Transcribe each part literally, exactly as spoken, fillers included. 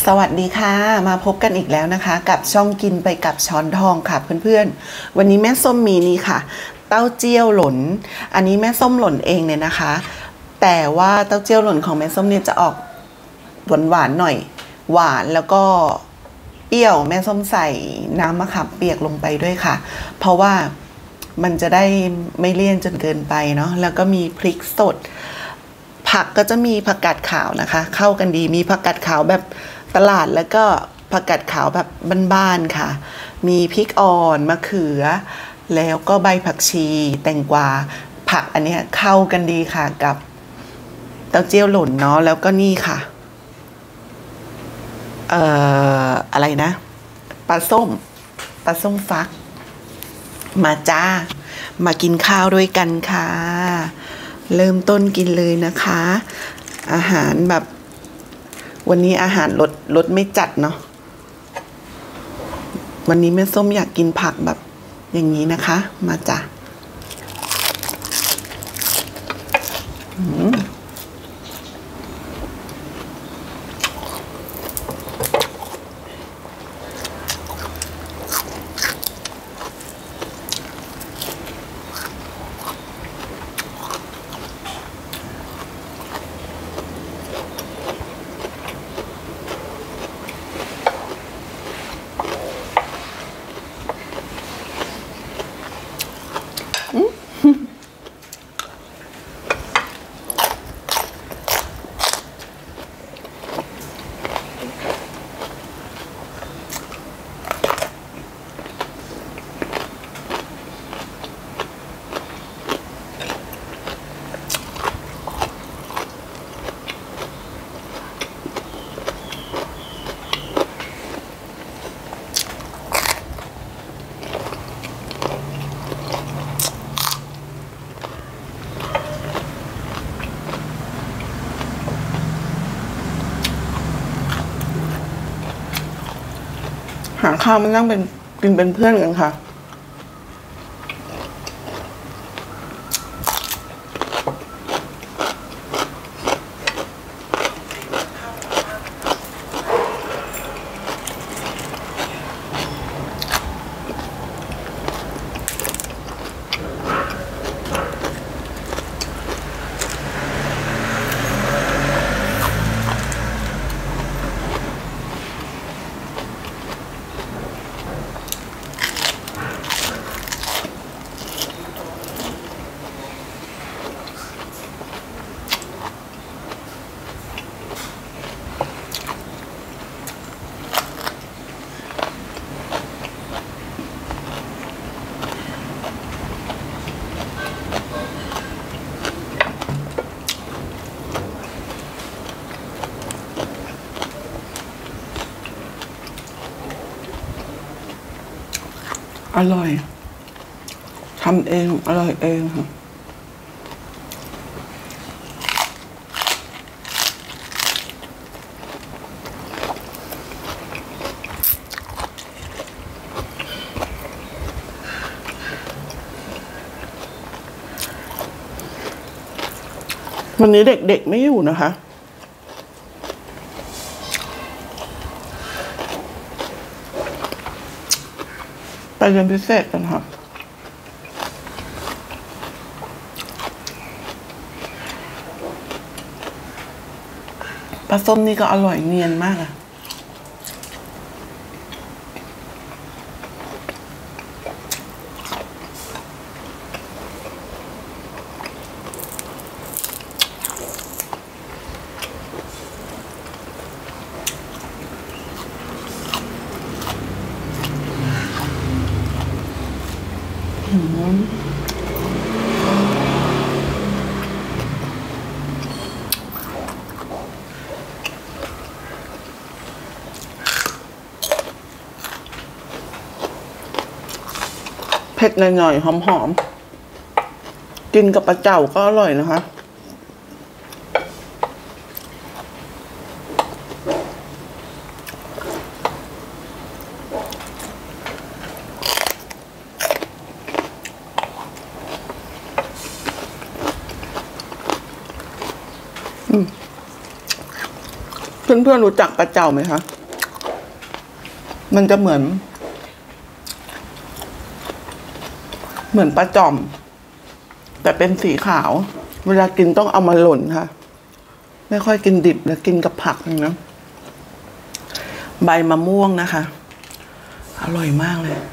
สวัสดีค่ะมาพบกันอีกแล้วนะคะกับช่องกินไปกับช้อนทองค่ะเพื่อนๆวันนี้แม่ส้มมีนี่ค่ะเต้าเจี้ยวหล่นอันนี้แม่ส้มหล่นเองเนี่ยนะคะแต่ว่าเต้าเจี้ยวหล่นของแม่ส้มเนี่ยจะออกหวานหวานหน่อยหวานแล้วก็เปรี้ยวแม่ส้มใส่น้ำมะขามเปียกลงไปด้วยค่ะเพราะว่ามันจะได้ไม่เลี่ยนจนเกินไปเนาะแล้วก็มีพริกสดผักก็จะมีผักกาดขาวนะคะเข้ากันดีมีผักกาดขาวแบบตลาดแล้วก็ผักกาดขาวแบบบ้านๆค่ะมีพริกอ่อนมะเขือแล้วก็ใบผักชีแตงกวาผักอันนี้เข้ากันดีค่ะกับเต้าเจี้ยวหล่นเนาะแล้วก็นี่ค่ะเอ่ออะไรนะปลาส้มปลาส้มฟักมาจ้ามากินข้าวด้วยกันค่ะเริ่มต้นกินเลยนะคะอาหารแบบวันนี้อาหารรสรสไม่จัดเนาะวันนี้แม่ส้มอยากกินผักแบบอย่างนี้นะคะมาจ้ะหาข้าวมานั่งเป็นกินเป็นเพื่อนกันค่ะอร่อยทำเองอร่อยเองค่ะวันนี้เด็กๆไม่อยู่นะคะไปเรียนพิเศษกันค่ะปลาส้มนี่ก็อร่อยเนียนมากอะเผ็ดหน่อยๆหอมๆกินกับปลาเจ่าก็อร่อยนะคะเพื่อนๆรู้จักปลาเจ่าไหมคะมันจะเหมือน เหมือนปลาจ่อมแต่เป็นสีขาวเวลากินต้องเอามาหล่นค่ะไม่ค่อยกินดิบแล้วกินกับผักนะใบมะม่วงนะคะอร่อยมากเลย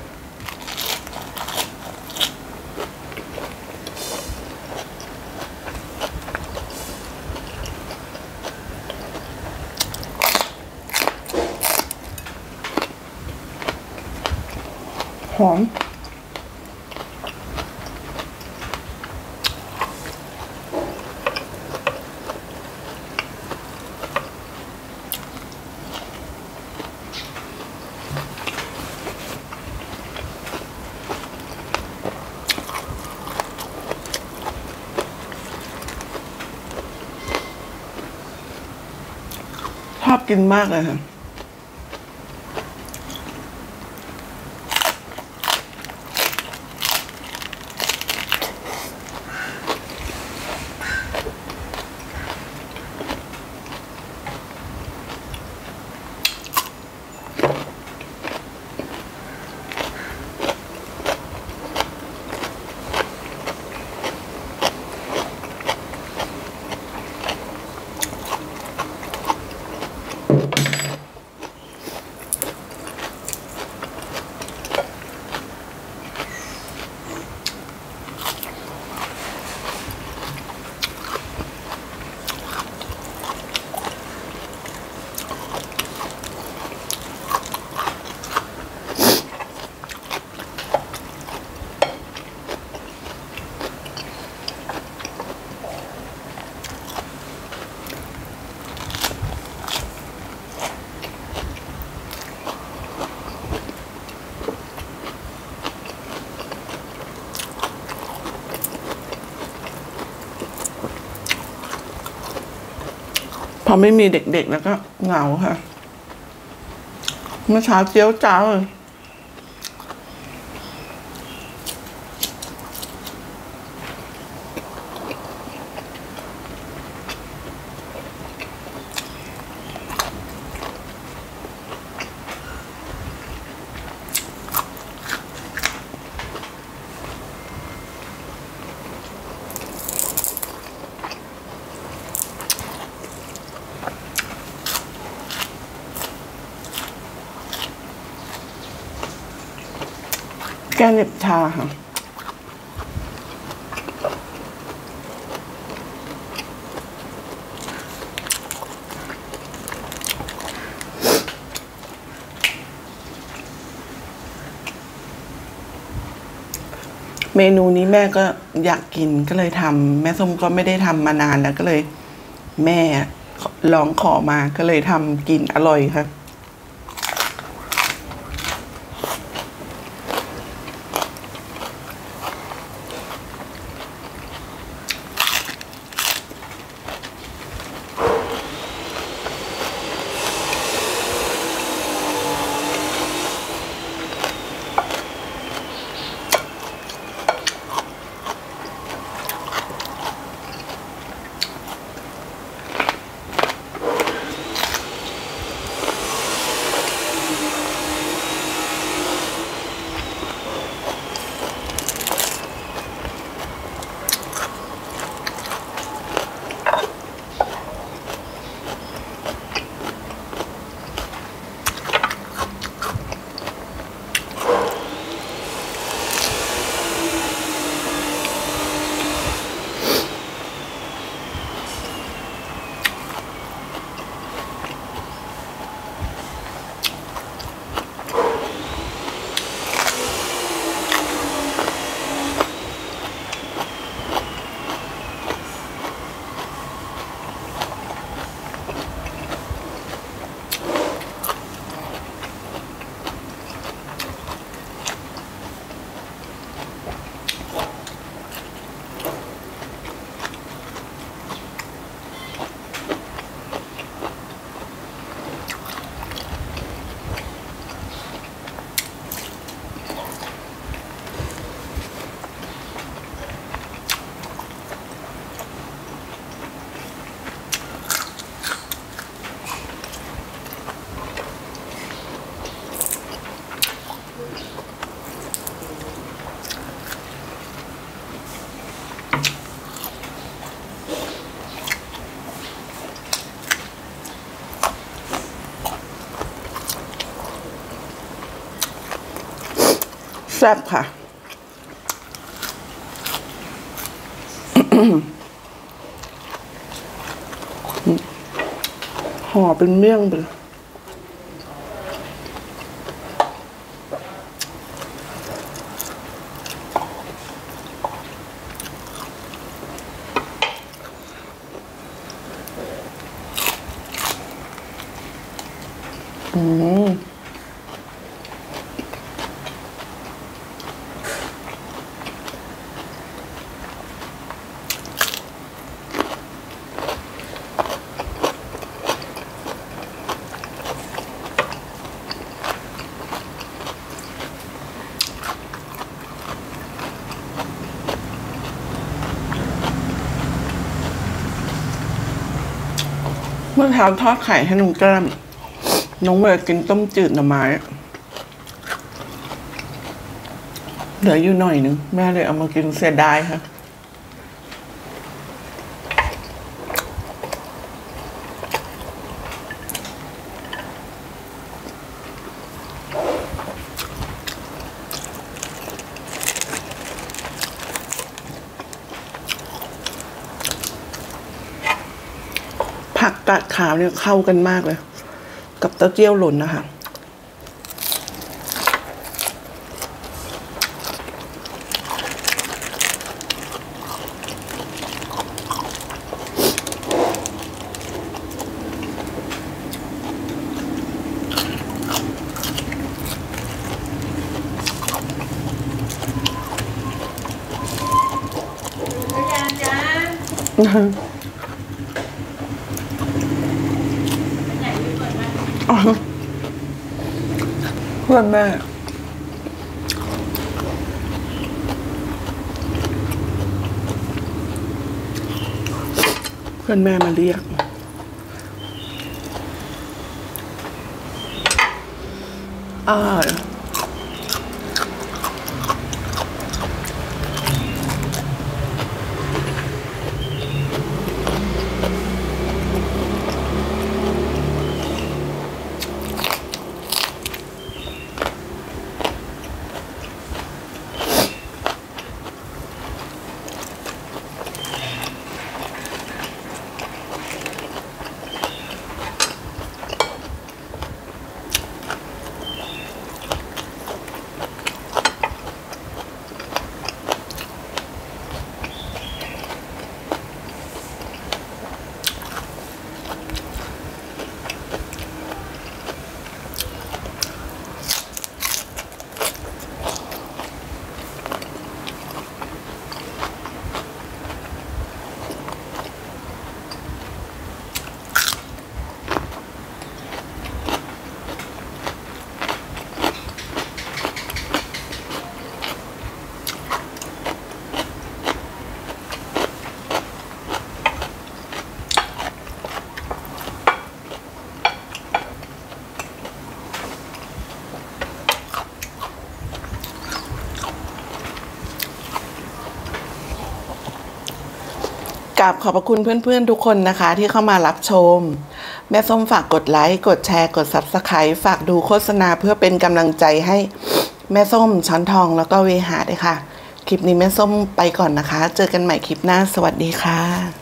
หอมชอบกินมากเลยค่ะพอไม่มีเด็กๆแล้วก็เหงาค่ะเมื่อเช้าเจียวจ้าวแก้เหน็บชาค่ะเมนูนี้แม่ก็อยากกินก็เลยทำแม่ส้มก็ไม่ได้ทำมานานแล้วก็เลยแม่ร้องขอมาก็เลยทำกินอร่อยค่ะซ่บค่ะห่อเป็นเมี่ยงไปเลยอืมเมื่อเช้าทอดไข่ให้น้องแก้มน้องเวลกินต้มจืดหน่อไม้เหลืออยู่หน่อยนึงแม่เลยเอามากินเสียดายค่ะผักกาดขาวเนี่ยเข้ากันมากเลยกับเต้าเจี้ยวหล่นนะคะเพื่อนแม่เพื่อนแม่มาเรียกอ่ากราบขอบพระคุณเพื่อนๆทุกคนนะคะที่เข้ามารับชมแม่ส้มฝากกดไลค์กดแชร์กด ซับสไครบ์ ฝากดูโฆษณาเพื่อเป็นกำลังใจให้แม่ส้มช้อนทองแล้วก็เวหาด้วยค่ะคลิปนี้แม่ส้มไปก่อนนะคะเจอกันใหม่คลิปหน้าสวัสดีค่ะ